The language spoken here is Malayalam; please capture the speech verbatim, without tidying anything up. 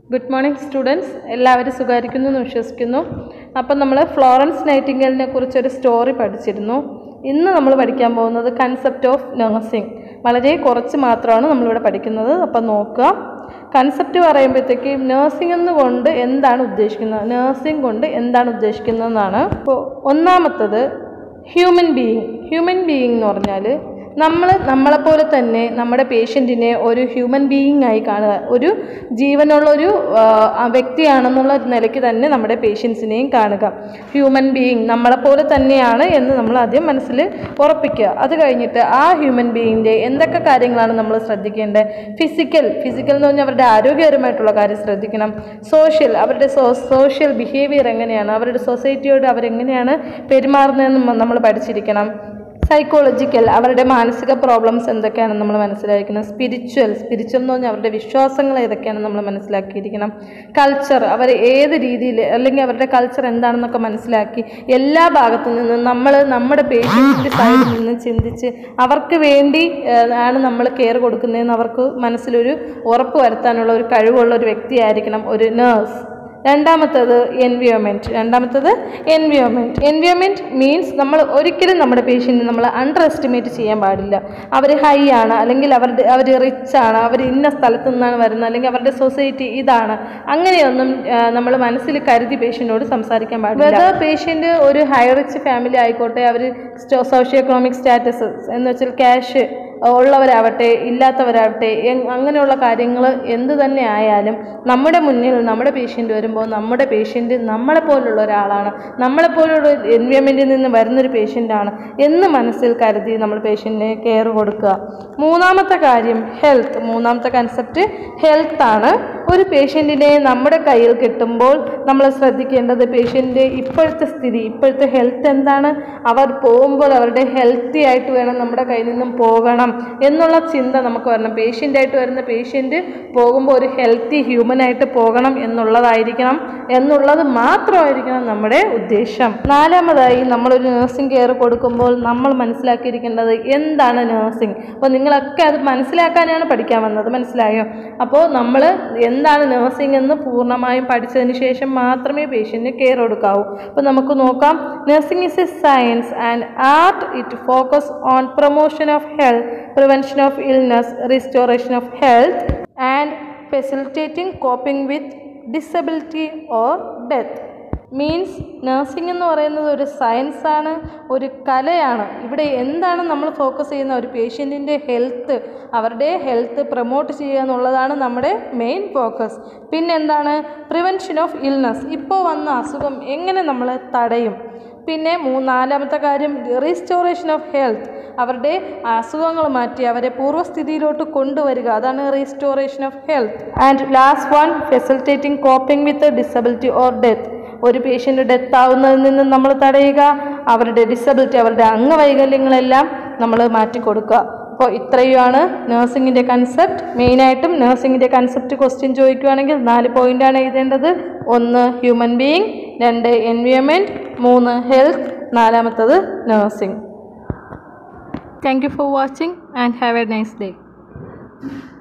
Good morning students. എല്ലാവരും സുഖായിരിക്കുന്നു എന്ന് വിശ്വസിക്കുന്നു. അപ്പോൾ നമ്മൾ ഫ്ലോറൻസ് നൈറ്റിംഗേലിനെ കുറിച്ച് ഒരു സ്റ്റോറി പഠിച്ചിരുന്നു. ഇന്ന് നമ്മൾ പഠിക്കാൻ പോകുന്നത് കൺസെപ്റ്റ് ഓഫ് നഴ്സിംഗ്. വളരെ കുറച്ച് മാത്രമാണ് നമ്മൾ ഇവിടെ പഠിക്കുന്നത്. അപ്പോൾ നോക്കുക. കൺസെപ്റ്റ് പറയുമ്പോഴത്തേക്ക് നഴ്സിംഗ് എന്നുകൊണ്ട് എന്താണ് ഉദ്ദേശിക്കുന്നത്? നഴ്സിംഗ് കൊണ്ട് എന്താണ് ഉദ്ദേശിക്കുന്നതെന്നാണ്. അപ്പോൾ ഒന്നാമത്തത് ഹ്യൂമൻ ബീയിങ്. ഹ്യൂമൻ ബീയിങ് എന്ന് പറഞ്ഞാൽ നമ്മൾ നമ്മളെപ്പോലെ തന്നെ നമ്മുടെ പേഷ്യൻറ്റിനെ ഒരു ഹ്യൂമൻ ബീയിങ് ആയി കാണുക, ഒരു ജീവനുള്ളൊരു വ്യക്തിയാണെന്നുള്ള നിലയ്ക്ക് തന്നെ നമ്മുടെ പേഷ്യൻസിനെയും കാണുക. ഹ്യൂമൻ ബീയിങ് നമ്മളെപ്പോലെ തന്നെയാണ് എന്ന് നമ്മൾ ആദ്യം മനസ്സിൽ ഉറപ്പിക്കുക. അത് കഴിഞ്ഞിട്ട് ആ ഹ്യൂമൻ ബീയിങ്ങിൻ്റെ എന്തൊക്കെ കാര്യങ്ങളാണ് നമ്മൾ ശ്രദ്ധിക്കേണ്ടത്? ഫിസിക്കൽ ഫിസിക്കൽ എന്ന് പറഞ്ഞാൽ അവരുടെ ആരോഗ്യപരമായിട്ടുള്ള കാര്യം ശ്രദ്ധിക്കണം. സോഷ്യൽ അവരുടെ സോ സോഷ്യൽ ബിഹേവിയർ എങ്ങനെയാണ്, അവരുടെ സൊസൈറ്റിയോട് അവരെങ്ങനെയാണ് പെരുമാറുന്നതെന്ന് നമ്മൾ പഠിച്ചിരിക്കണം. സൈക്കോളജിക്കൽ അവരുടെ മാനസിക പ്രോബ്ലംസ് എന്തൊക്കെയാണെന്ന് നമ്മൾ മനസ്സിലായിരിക്കണം. സ്പിരിച്വൽ സ്പിരിച്വൽ എന്ന് പറഞ്ഞാൽ അവരുടെ വിശ്വാസങ്ങൾ ഏതൊക്കെയാണെന്ന് നമ്മൾ മനസ്സിലാക്കിയിരിക്കണം. കൾച്ചർ അവർ ഏത് രീതിയിൽ അല്ലെങ്കിൽ അവരുടെ കൾച്ചർ എന്താണെന്നൊക്കെ മനസ്സിലാക്കി എല്ലാ ഭാഗത്തു നിന്നും നമ്മൾ നമ്മുടെ പേഷ്യൻസിൻ്റെ സൈഡിൽ നിന്ന് ചിന്തിച്ച് അവർക്ക് വേണ്ടി ആണ് നമ്മൾ കെയർ കൊടുക്കുന്നതെന്ന് അവർക്ക് മനസ്സിലൊരു ഉറപ്പ് വരുത്താനുള്ള ഒരു കഴിവുള്ള ഒരു വ്യക്തിയായിരിക്കണം ഒരു നേഴ്സ്. രണ്ടാമത്തത് എൻവയോൺമെൻറ്റ്. രണ്ടാമത്തത് എൻവയോൺമെൻറ്റ് എൻവയോൺമെൻറ്റ് മീൻസ് നമ്മൾ ഒരിക്കലും നമ്മുടെ പേഷ്യൻറ്റിനെ നമ്മൾ അണ്ടർ എസ്റ്റിമേറ്റ് ചെയ്യാൻ പാടില്ല. അവർ ഹൈ ആണ്, അല്ലെങ്കിൽ അവരുടെ അവർ റിച്ച് ആണ്, അവർ ഇന്ന സ്ഥലത്തു നിന്നാണ് വരുന്നത്, അല്ലെങ്കിൽ അവരുടെ സൊസൈറ്റി ഇതാണ്, അങ്ങനെയൊന്നും നമ്മൾ മനസ്സിൽ കരുതി പേഷ്യൻറ്റിനോട് സംസാരിക്കാൻ പാടില്ല. വെദർ പേഷ്യൻറ്റ് ഒരു ഹൈ റിച്ച് ഫാമിലി ആയിക്കോട്ടെ, അവർ സോഷ്യോ എക്കണോമിക് സ്റ്റാറ്റസ് എന്ന് വെച്ചാൽ ക്യാഷ് ഉള്ളവരാവട്ടെ ഇല്ലാത്തവരാവട്ടെ, അങ്ങനെയുള്ള കാര്യങ്ങൾ എന്ത് തന്നെ ആയാലും നമ്മുടെ മുന്നിൽ നമ്മുടെ പേഷ്യൻ്റ് വരുമ്പോൾ നമ്മുടെ പേഷ്യൻ്റ് നമ്മളെപ്പോലുള്ള ഒരാളാണ്, നമ്മളെപ്പോലുള്ള എൻവയോൺമെൻറ്റിൽ നിന്ന് വരുന്നൊരു പേഷ്യൻ്റാണ് എന്ന് മനസ്സിൽ കരുതി നമ്മൾ പേഷ്യൻറ്റിനെ കെയർ കൊടുക്കുക. മൂന്നാമത്തെ കാര്യം ഹെൽത്ത്. മൂന്നാമത്തെ കൺസെപ്റ്റ് ഹെൽത്താണ്. ഒരു പേഷ്യൻറ്റിനെ നമ്മുടെ കയ്യിൽ കിട്ടുമ്പോൾ നമ്മൾ ശ്രദ്ധിക്കേണ്ടത് പേഷ്യൻ്റെ ഇപ്പോഴത്തെ സ്ഥിതി, ഇപ്പോഴത്തെ ഹെൽത്ത് എന്താണ്, അവർ പോകുമ്പോൾ അവരുടെ ഹെൽത്തി ആയിട്ട് വേണം നമ്മുടെ കയ്യിൽ നിന്നും പോകണം എന്നുള്ള ചിന്ത നമുക്ക് വരണം. പേഷ്യൻ്റായിട്ട് വരുന്ന പേഷ്യൻ്റ് പോകുമ്പോൾ ഒരു ഹെൽത്തി ഹ്യൂമനായിട്ട് പോകണം എന്നുള്ളതായിരിക്കണം എന്നുള്ളത് മാത്രമായിരിക്കണം നമ്മുടെ ഉദ്ദേശം. നാലാമതായി നമ്മളൊരു നഴ്സിംഗ് കെയർ കൊടുക്കുമ്പോൾ നമ്മൾ മനസ്സിലാക്കിയിരിക്കേണ്ടത് എന്താണ് നഴ്സിംഗ്. അപ്പോൾ നിങ്ങളൊക്കെ അത് മനസ്സിലാക്കാനാണ് പഠിക്കാൻ വന്നത്, മനസ്സിലായോ? അപ്പോൾ നമ്മൾ എന്താണ് നഴ്സിംഗ് എന്ന് പൂർണ്ണമായും പഠിച്ചതിന് ശേഷം മാത്രമേ പേഷ്യൻറ്റിന് കെയർ കൊടുക്കാവൂ. അപ്പോൾ നമുക്ക് നോക്കാം. Nursing is a science and art. It focus on promotion of health, prevention of illness, restoration of health and facilitating coping with disability or death. Means nursing എന്ന് പറയുന്നത് ഒരു സയൻസാണ്, ഒരു കലയാണ്. ഇവിടെ എന്താണ് നമ്മൾ ഫോക്കസ് ചെയ്യുന്ന ഒരു പേഷ്യൻറ്റിൻ്റെ ഹെൽത്ത്, അവരുടെ ഹെൽത്ത് പ്രൊമോട്ട് ചെയ്യുക എന്നുള്ളതാണ് നമ്മുടെ മെയിൻ ഫോക്കസ്. പിന്നെന്താണ്? പ്രിവെൻഷൻ ഓഫ് ഇൽനെസ്, ഇപ്പോൾ വന്ന അസുഖം എങ്ങനെ നമ്മൾ തടയും. പിന്നെ മൂന്നാലാമത്തെ കാര്യം റീസ്റ്റോറേഷൻ ഓഫ് ഹെൽത്ത്, അവരുടെ അസുഖങ്ങൾ മാറ്റി അവരെ പൂർവ്വസ്ഥിതിയിലോട്ട് കൊണ്ടുവരിക, അതാണ് restoration of health. And last one facilitating coping with disability or death. ഒരു പേഷ്യൻ്റ് ഡെത്ത് ആവുന്നതിൽ നിന്ന് നമ്മൾ തടയുക, അവരുടെ ഡിസബിലിറ്റി അവരുടെ അംഗവൈകല്യങ്ങളെല്ലാം നമ്മൾ മാറ്റിക്കൊടുക്കുക. അപ്പോൾ ഇത്രയുമാണ് നഴ്സിംഗിൻ്റെ കൺസെപ്റ്റ്. മെയിനായിട്ടും നഴ്സിംഗിൻ്റെ കൺസെപ്റ്റ് ക്വസ്റ്റ്യൻ ചോദിക്കുകയാണെങ്കിൽ നാല് പോയിൻ്റാണ് എഴുതേണ്ടത്. ഒന്ന് ഹ്യൂമൻ ബീയിങ്, രണ്ട് എൻവയോൺമെൻറ്റ്, മൂന്ന് ഹെൽത്ത്, നാലാമത്തത് nursing. Thank you for watching and have a nice day.